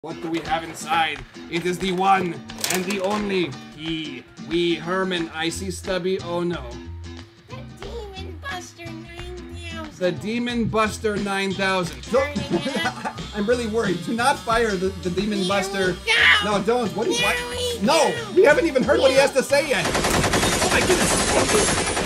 What do we have inside? It is the one and the only we Herman. I see Stubby. Oh no. The Demon Buster 9000. I'm really worried. Do not fire the Demon Buster. No, don't. What do you want? No, we haven't even heard what he has to say yet. Oh my goodness.